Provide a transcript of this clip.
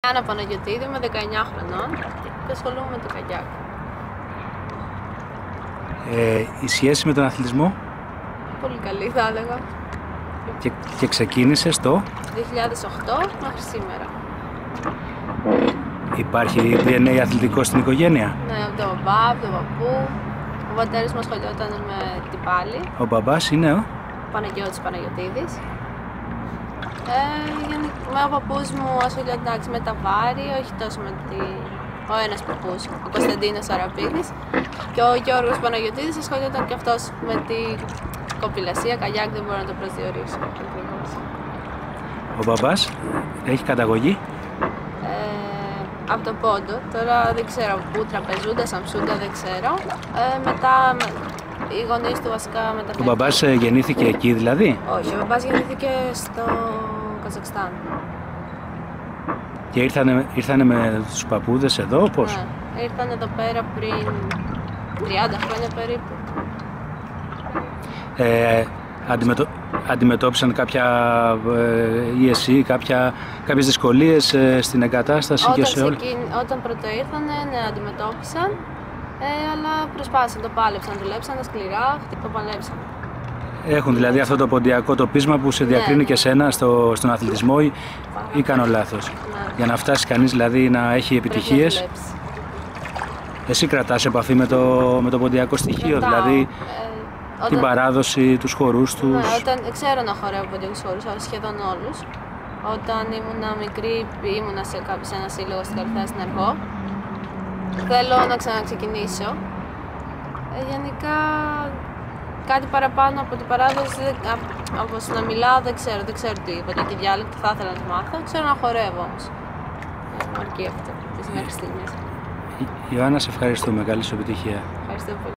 Άννα Παναγιωτίδη, είμαι 19 χρονών και ασχολούμαι με το καγιάκ. Η σχέση με τον αθλητισμό? Πολύ καλή θα έλεγα. Και ξεκίνησες το 2008 μέχρι σήμερα. Υπάρχει DNA αθλητικό στην οικογένεια? Ναι, από τον μπαμπά, από τον παππού. Ο πατέρας μου ασχολιόταν με την πάλη. Ο μπαμπάς είναι ο Παναγιώτης Παναγιωτίδης. Ο παππούς μου ασχολιόταν με τα βάρη, όχι τόσο με ο ένας παππούς, ο Κωνσταντίνος Αραπίδης. Και ο Γιώργος Παναγιωτίδης ασχολιόταν και αυτός με την κοπηλασία, καγιάκ, δεν μπορώ να το προσδιορίσω. Ο μπαμπάς έχει καταγωγή? Από το Πόντο, τώρα δεν ξέρω πού, Τραπεζούντα, Σαμψούντα, δεν ξέρω. Μετά οι γονείς του βασικά μεταφέρουν. Ο μπαμπάς γεννήθηκε εκεί δηλαδή? Όχι, ο μπαμπάς γεννήθηκε στο Καζακστάν. Και ήρθανε με τους παππούδες εδώ, πώς? Ναι, ήρθαν εδώ πέρα πριν 30 χρόνια περίπου. Αντιμετώπισαν κάποια ή εσύ, κάποιες δυσκολίες στην εγκατάσταση και σε όλα? Όταν πρώτα ήρθανε, ναι, αντιμετώπισαν, αλλά προσπάθησαν, το πάλεψαν, δουλέψαν σκληρά, το παλέψαν. Έχουν δηλαδή αυτό το ποντιακό το πείσμα που σε διακρίνει και σένα στον αθλητισμό ή κάνω λάθος? Ναι. Για να φτάσει κανείς δηλαδή να έχει επιτυχίες. Εσύ κρατάς επαφή με το ποντιακό στοιχείο, δηλαδή την παράδοση, τους χορούς τους? Ναι, ξέρω να χορεύω ποντιακούς χορούς, σχεδόν όλους. Όταν ήμουν μικρή ήμουνα σε ένα σύλλογο στην Καλυθέα στην Αρχό. Θέλω να ξαναξεκινήσω. Γενικά κάτι παραπάνω από την παράδοση, όπως να μιλάω δεν ξέρω τι ποντιακή διάλεκτο, θα ήθελα να το μάθω. Ξέρω να χορεύω όμως. Αρκεί αυτό, μέχρι στιγμής. Ιωάννα, σε ευχαριστούμε. Καλή σου επιτυχία. Ευχαριστώ πολύ.